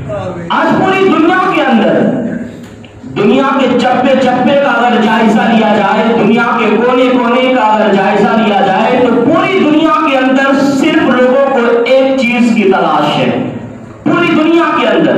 آج پوری دنیا کے اندر، دنیا کے چپے چپے کا اگر جائزہ لیا جائے، دنیا کے کونے کونے کا اگر جائزہ لیا جائے، تو پوری دنیا کے اندر صرف لوگوں کو ایک چیز کی تلاش ہے۔ پوری دنیا کے اندر،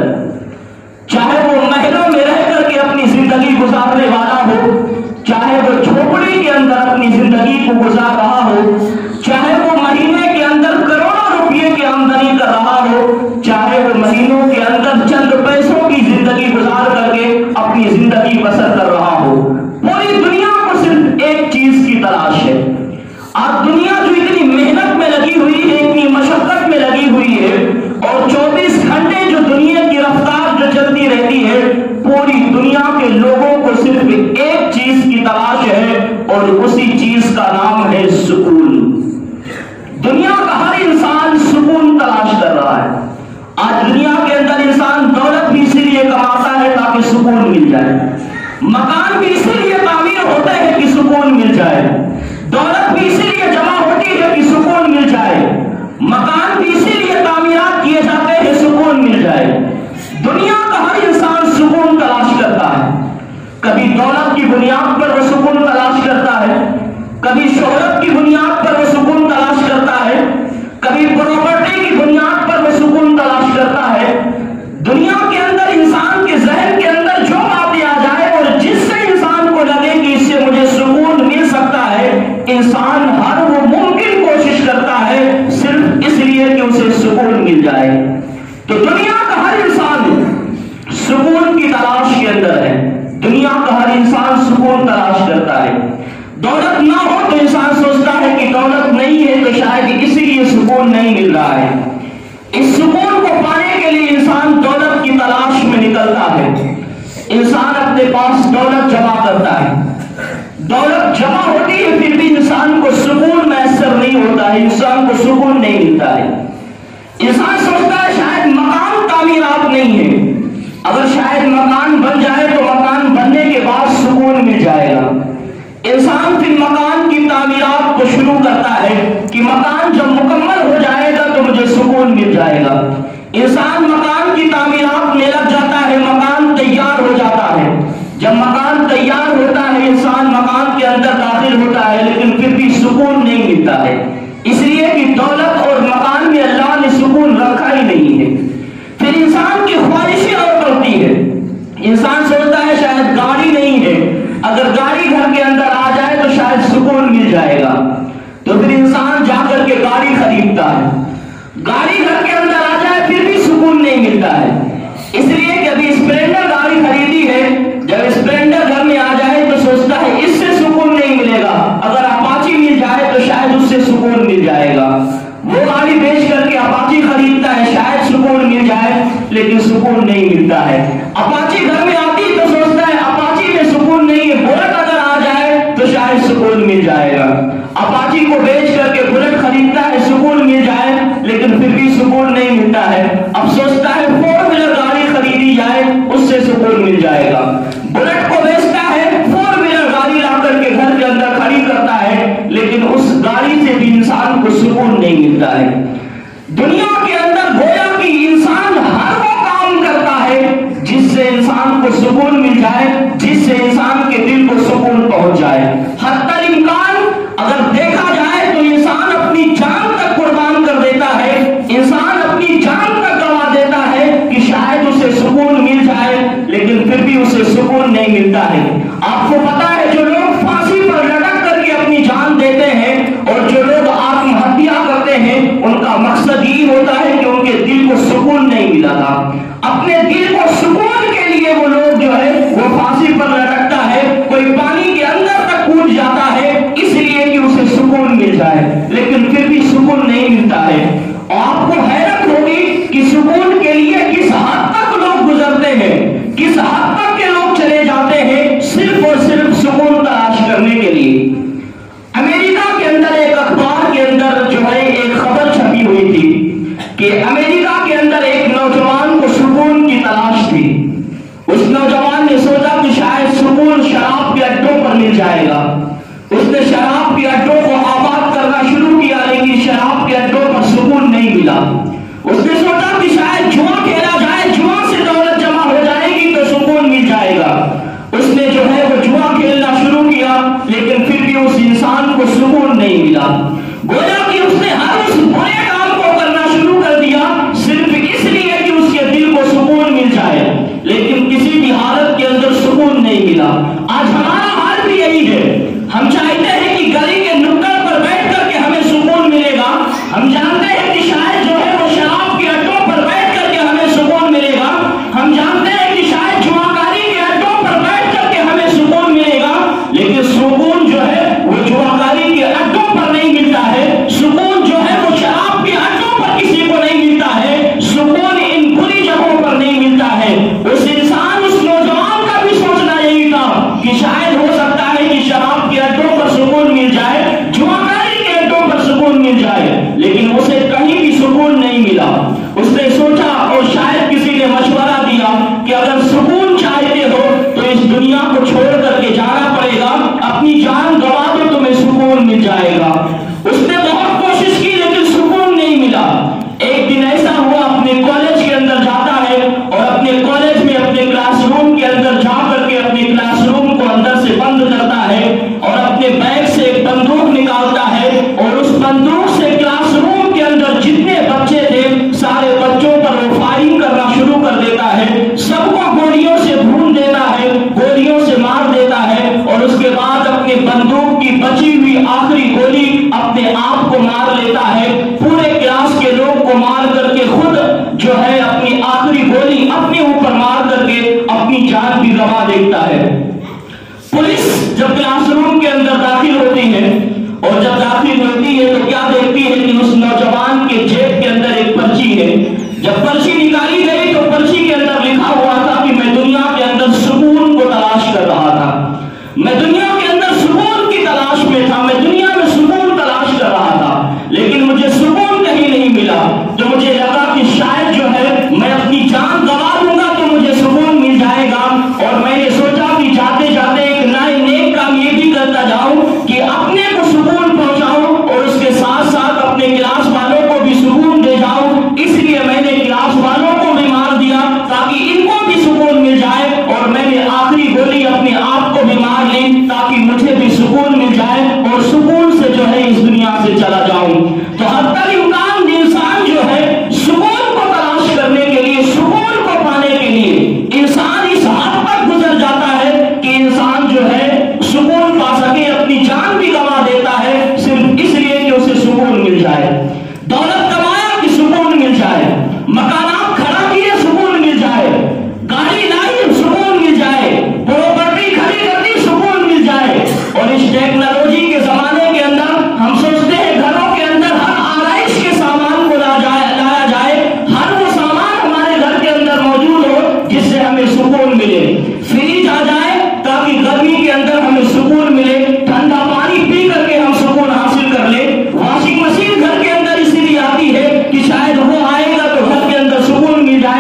چاہے وہ محلوں میں رہ کر کے اپنی زندگی گزارنے والا ہو، چاہے وہ جھوپڑی کے اندر اپنی زندگی کو گزار رہا ہو، چاہے وہ مہینے کے اندر کروڑوں روپے کی آمدنی کر رہا ہو، چاہے وہ مہینوں کے اندر چند پیسوں کی زندگی گزار کر کے اپنی زندگی بسر کر رہا ہو، پوری دنیا کو صرف ایک چیز کی تلاش ہے۔ آج دنیا جو اتنی محنت میں لگی ہوئی ہے، اتنی مشقت میں لگی ہوئی ہے، اور 24 گھنٹے جو دنیا کی رفتار جو چلتی رہتی ہے، پوری دنیا کے لوگوں کو صرف ایک چیز کی تلاش ہے، اور اسی چیز کا نام ہے سکون۔ دنیا کا ہر انسان سکون تلاش کر رہا ہے۔ آج دنیا کے اندر انسان دولت بھی اسی لیے کماتا ہے تاکہ سکون مل جائے، مکان بھی اسی لیے تعمیر ہوتا ہے کہ سکون مل جائے، دولت بھی اسی لیے جمع ہوتی ہے کہ سکون مل جائے، مکان بھی اسی لیے تعمیرات کیے جاتے ہیں سکون مل جائے۔ دنیا کا ہر انسان سکون تلاش کرتا ہے، کبھی دولت کی بنیاد پر وہ سکون تلاش کرتا ہے، کبھی شہرت کی بنیاد پر وہ سکون تلاش کرتا ہے، کبھی پراپرٹی کی بنیاد پر وہ سکون تلاش کرتا ہے۔ دنیا کے اندر انسان کے ذہن کے اندر جو باتیں آ جائے اور جس سے انسان کو لگے کہ اس سے مجھے سکون مل سکتا ہے، انسان ہر وہ ممکن کوشش کرتا ہے صرف اس لیے کہ اسے سکون مل جائے۔ تو دنیا کا ہر انسان سکون کی تلاش کے اندر ہے، دنیا کا ہر انسان سکون تلاش کرتا ہے۔ دولت نہ ہو تو انسان سوچتا ہے کہ دولت نہیں ہے تو شاید اسی لیے سکون نہیں مل رہا ہے۔ اس سکون کو پانے کے لیے انسان دولت کی تلاش میں نکلتا ہے، انسان اپنے پاس دولت جمع کرتا ہے، دولت جمع ہوتی ہے پھر بھی انسان کو سکون میسر نہیں ہوتا ہے، انسان کو سکون نہیں ملتا ہے۔ انسان سوچتا ہے شاید مکان تعمیرات نہیں ہے، اگر شاید مکان بن جائے تو مکان بننے کے بعد سکون مل جائے گا۔ انسان پھر مکان کی تعمیرات کو شروع کرتا ہے کہ مکان جب مکمل ہو جائے گا تو مجھے سکون مل جائے گا۔ انسان مکان کی تعمیرات میں لگ جاتا ہے، مکان تیار ہو جاتا ہے، جب مکان تیار ہوتا ہے انسان مکان کے اندر داخل ہوتا ہے، لیکن پھر بھی سکون نہیں ملتا ہے، اس لیے کہ دولت اور مکان میں اللہ نے سکون رکھا ہی نہیں ہے۔ پھر انسان کی خواہشیں اور بڑھتی ہے، انسان سوچتا ہے شاید گاڑی نہیں ہے، اگر گاڑی گھر کے اندر آ جائے تو شاید سکون مل جائے گا، تو پھر انسان جا کر کے گاڑی خریدتا ہے، گاڑی گھر کے اندر آ جائے پھر بھی سکون نہیں ملتا ہے، اس لیے کہ ابھی اسپلینڈر گاڑی خریدی ہے، جب اسپلینڈر گھر میں آ جائے تو سوچتا ہے اس سے سکون نہیں ملے گا، اگر اپاچی مل جائے تو شاید اس سے سکون مل جائے گا، وہ گاڑی بیچ کر کے اپاچی خریدتا ہے، شاید سکون مل جائے، لیکن سکون نہیں ملتا ہے۔ اپاچی گھر میں آتی تو سوچتا ہے اپاچی میں سکون نہیں ہے، بلٹ اگر آ جائے تو شاید سکون مل جائے گا، اپاچی کو بیچ کر کے بلٹ خریدتا ہے سکون مل جائے، لیکن پھر بھی سکون نہیں ملتا ہے، اب سوچتا ہے 4 ویلر گاڑی خریدی جائے اس سے سکون مل جائے گا، بلٹ کو بیچتا ہے 4 ویلر گاڑی لا کر کے گھر کے اندر کھڑی کرتا ہے، لیکن اس گاڑی سے بھی انسان کو سکون نہیں ملتا ہے۔ دنیا کے اندر گویا کہ انسان ہر وہ کام کرتا ہے جس سے انسان کو سکون مل جائے، جس سے انسان کے دل کو سکون پہنچ جائے۔ حتی الامکان اگر دیکھا جائے تو انسان اپنی جان تک قربان کر دیتا ہے، انسان اپنی جان تک گوا دیتا ہے کہ شاید اسے سکون مل جائے، لیکن پھر بھی اسے سکون نہیں ملتا ہے۔ آپ کو پتا ہے جو لوگ پھانسی پر لٹک کر کے اپنی جان دیتے ہیں اور جو لوگ آتم ہتیا کرتے ہیں، ان کا مقصد یہ ہوتا ہے کہ ان کے دل کو سکون نہیں ملا تھا۔ اپنے دل کو سکون کے لیے وہ لوگ جو ہے وہ پھانسی پر لٹکتا ہے، کوئی پانی کے اندر تک کود جاتا ہے اس لیے کہ اسے سکون مل جائے، لیکن پھر بھی سکون نہیں ملتا ہے۔ اور آپ کو حیرت ہوگی کہ سکون کے لیے کس حد تک لوگ گزرتے ہیں، کس حد تک کے لوگ چلے جاتے ہیں صرف اور صرف سکون تلاش کرنے کے لیے۔ امریکہ کے اندر ایک اخبار کے اندر جو ہے ایک خبر چھپی ہوئی تھی کہ امریکہ کے اندر ایک نوجوان کو سکون کی تلاش تھی۔ اس نوجوان نے سوچا کہ شاید سکون شراب کے اڈوں پر مل جائے گا، اس نے شراب کے اڈوں کو آباد کرنا شروع کیا، لیکن شراب کے اڈوں پر سکون نہیں ملا۔ اس نے سوچا کہ شاید جوا کھیلا جائے، جوا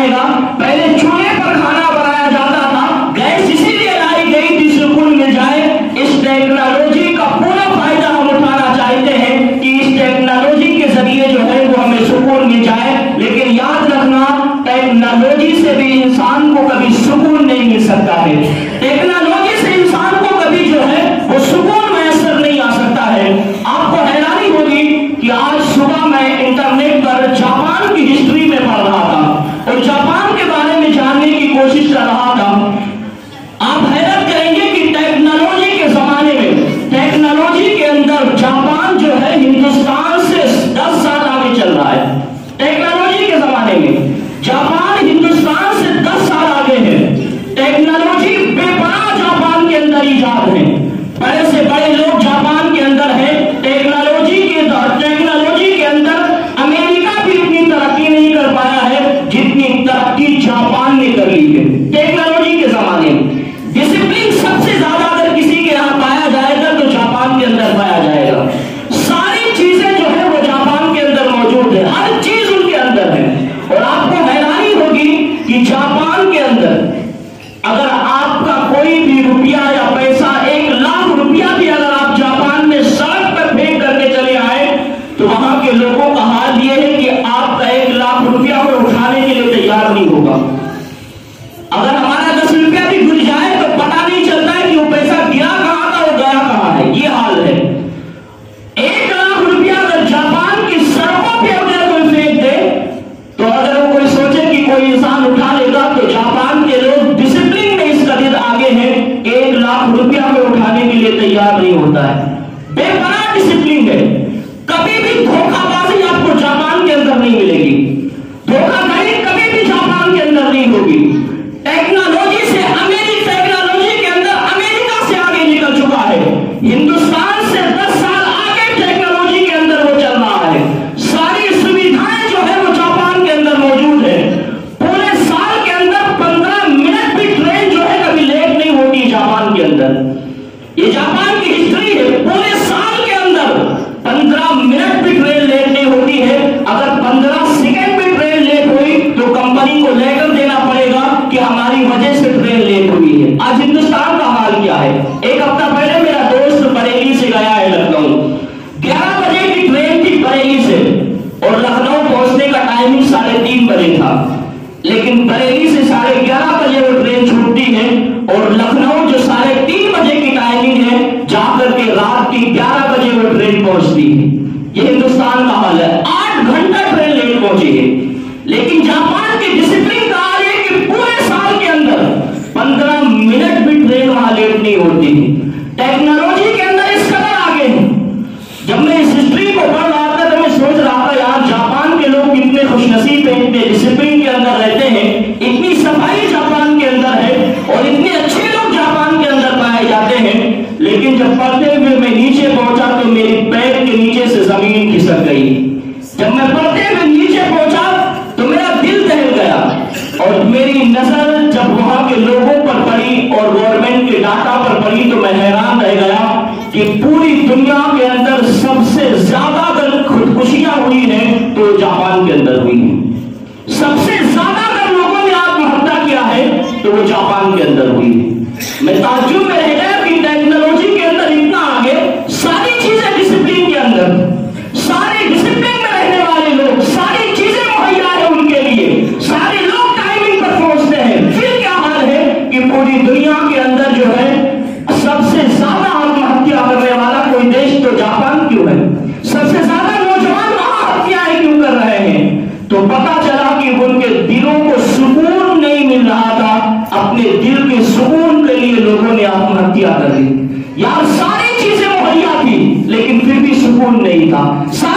बनाए گا. پہلے چولہے پر کھانا بنایا جاتا تھا, گیس اسی لیے لائی گئی تھی سکون مل جائے. اس ٹیکنالوجی کا پورا فائدہ ہم اٹھانا چاہتے ہیں کہ اس ٹیکنالوجی کے ذریعے جو ہے وہ ہمیں سکون مل جائے. لیکن یاد رکھنا, ٹیکنالوجی سے بھی انسان کو کبھی سکون نہیں مل سکتا ہے. ٹیکنالوجی سے انسان کو کبھی جو ہے وہ سکون میسر نہیں آ سکتا ہے. آپ کو حیرانی ہوگی کہ آج صبح میں انٹرنیٹ پر جاپان کی ہسٹری میں پڑھ رہا تھا اور جاپان کے بارے میں جاننے کی کوشش کر رہا تھا. آپ حیرت کریں گے کہ ٹیکنالوجی کے زمانے میں, ٹیکنالوجی کے اندر جاپان جو ہے ہندوستان سے 10 سال آگے چل رہا ہے. ٹیکنالوجی کے زمانے میں جاپان ہندوستان سے 10 سال آگے ہے. ٹیکنالوجی بے پناہ جاپان کے اندر ایجاد ہے. بڑے سے بڑے لوگ جاپان کے اندر ہیں. ٹیکنالوجی کے اندر امریکہ بھی اتنی ترقی نہیں کر پایا ہے جتنی ترقی جاپان نے کر لی ہے. ٹیکنالوجی کے زمانے میں ڈسپلن سب سے زیادہ اگر کسی کے یہاں پایا جائے گا تو جاپان کے اندر پایا جائے گا. ساری چیزیں جو ہے وہ جاپان کے اندر موجود ہے, ہر چیز ان کے اندر ہے. اور آپ کو حیرانی ہوگی کہ جاپان کے اندر اگر آپ کا کوئی بھی روپیہ یا پیسہ 1 لاکھ روپیہ بھی اگر آپ جاپان میں سڑک پر پھینک کر کے چلے آئے تو وہاں کے لوگوں کا حال یہ ہے کہ آپ کا 1 لاکھ روپیہ کو اٹھانے کے لیے تیار نہیں ہوگا. اگر ہمارا 10 روپیہ بھی گر جائے تو پتہ نہیں چلتا ہے کہ وہ پیسہ گرا کہاں تھا اور گیا کہاں ہے. یہ حال ہے. 1 لاکھ روپیہ اگر جاپان کی سڑکوں پہ اگر کوئی پھینک دے تو اگر وہ کوئی سوچے کہ کوئی انسان اٹھا لے گا تو جاپان کے لوگ ڈسپلن میں اس قدر آگے ہیں کہ 1 لاکھ روپیہ کو اٹھانے کے لیے تیار نہیں ہوتا ہے. بے پناہ ڈسپلن ہے. کبھی بھی دھوکہ بازی آپ کو جاپان کے اندر نہیں ملے گی. دھوکہ دہی کبھی بھی جاپان کے اندر نہیں ہوگی. ٹیکنالوجی سے ٹیکنالوجی کے اندر امریکہ سے آگے نکل چکا ہے. ہندوستان سے 10 سال آگے ٹیکنالوجی کے اندر وہ چل رہا ہے. ساری سویدھائیں جو ہے وہ جاپان کے اندر موجود ہے. پورے سال کے اندر 15 منٹ بھی ٹرین جو ہے کبھی لیٹ نہیں ہوتی جاپان کے اندر. یہ جاپان کی ہسٹری ہے. پورے سال کے اندر 15 منٹ بھی ٹرین لیٹ نہیں ہوتی ہے. اگر 15 سیکنڈ بھی ٹرین لیٹ ہوئی تو کمپنی کو لیٹر دینا پڑے گا کہ ہماری وجہ سے ٹرین لیٹ ہوئی ہے. آج ہندوستان کا حال کیا ہے؟ ایک ہفتہ پہلے میرا دوست بریلی سے گیا ہے لکھنؤ. 11 بجے کی ٹرین تھی بریلی سے اور لکھنؤ پہنچنے کا ٹائمنگ 3:30 بجے تھا. لیکن بریلی سے 11:30 بجے وہ ٹرین چھوٹتی ہے اور لکھنؤ جو 3:30 بجے کی ٹائمنگ ہے جا کر کے رات کی 11 بجے وہ ٹرین پہنچتی ہے. یہ ہندوستان کا حال ہے. 8 گھنٹہ ٹرین لیٹ پہنچی ہے. لیکن جاپان کے ڈسپلن کا حال ہے کہ پورے سال کے اندر 15 منٹ بھی ٹرین وہاں لیٹ نہیں ہوتی. ٹیکنالوجی کے اندر اس قدر آگے ہیں. جب میں اس ہسٹری کو پڑھ رہا تھا تو میں سوچ رہا تھا یار جاپان کے لوگ کتنے خوش نصیب ہیں, اتنے ڈسپلن کے اندر رہتے ہیں, اتنی صفائی جاپان کے اندر ہے اور اتنے اچھے لوگ جاپان کے اندر پائے جاتے ہیں. لیکن جب پڑھتے ہوئے میں نیچے پہنچا تو میری پیر کے نیچے سے زمین کھسک گئی. جب میں پڑھتے ہوئے نیچے پہنچا تو میرا دل دہل گیا اور میری نظر جب وہاں کے لوگوں پر پڑی اور گورنمنٹ کے ڈاٹا پر پڑی تو میں حیران رہ گیا کہ پوری دنیا کے اندر سب سے زیادہ اگر خودکشیاں ہوئی ہیں تو جاپان کے اندر ہوئی ہیں. سب سے زیادہ اگر لوگوں نے آتم ہتیا کیا ہے تو وہ جاپان کے اندر ہوئی ہے. میں تعجب میں رہ گیا کہ ٹیکنالوجی کے اندر اتنا آگے, ساری چیزیں ڈسپلن کے اندر, سارے ڈسپلن میں رہنے والے لوگ, ساری چیزیں مہیا ہے ان کے لیے, سارے لوگ ٹائمنگ پر پہنچتے ہیں. پھر کیا حال ہے کہ پوری دنیا کے اندر جو ہے سب سے زیادہ آتم ہتیا کرنے والا کوئی دیش تو جاپان کیوں ہے؟ سب سے زیادہ نوجوان وہاں ہتیایں کیوں کر رہے ہیں؟ تو پتا چلا کہ ان کے دلوں کو سکون نہیں مل رہا تھا. اپنے دل کے سکون کے لیے لوگوں نے آتم ہتیا کر لی. یار ساری چیزیں مہیا تھی لیکن پھر بھی سکون نہیں تھا.